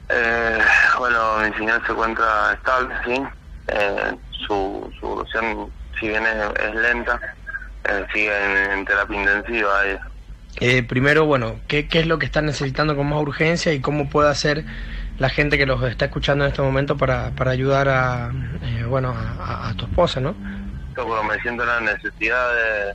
Eh, bueno, mi señor se encuentra estable, sí. Su evolución, si bien es lenta, sigue en terapia intensiva. Primero, bueno, ¿qué es lo que están necesitando con más urgencia y cómo puede hacer la gente que los está escuchando en este momento para ayudar a, bueno, a tu esposa, ¿no? Yo me siento la necesidad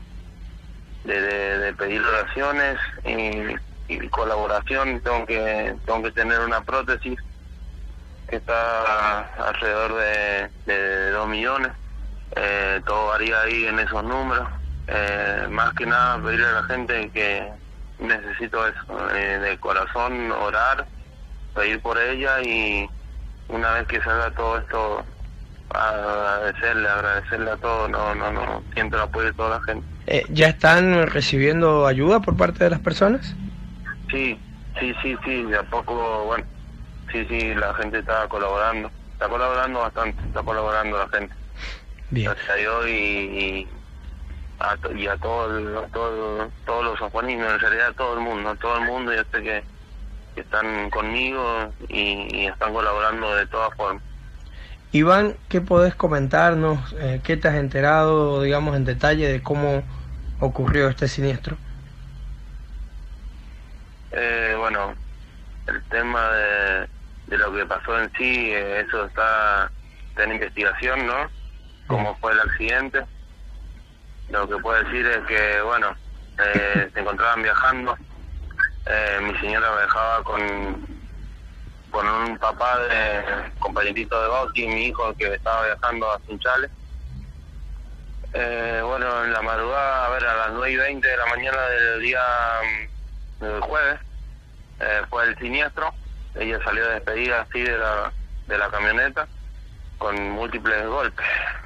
de pedir oraciones y colaboración. Tengo que tener una prótesis que está alrededor de 2 millones. Todo varía ahí en esos números. Más que nada pedirle a la gente que necesito eso, de corazón, orar, pedir por ella, y una vez que salga todo esto, agradecerle a todos. No siento el apoyo de toda la gente. ¿Ya están recibiendo ayuda por parte de las personas? Sí, sí, de a poco, bueno, sí, la gente está colaborando bastante, está colaborando la gente, Bien. gracias a Dios, y a todos los sanjuaninos, en realidad todo el mundo, yo sé que están conmigo y están colaborando de todas formas. Iván, ¿qué podés comentarnos? ¿Qué te has enterado, digamos, en detalle de cómo ocurrió este siniestro? Bueno, el tema de lo que pasó en sí, eso está en investigación, ¿no? Cómo fue el accidente. Lo que puedo decir es que, bueno, se encontraban viajando. Mi señora viajaba con un papá de compañerito de Bauti, mi hijo, que estaba viajando a Sunchales. Bueno, en la madrugada, a las 9:20 de la mañana del día del jueves, fue el siniestro. Ella salió despedida así de la camioneta con múltiples golpes.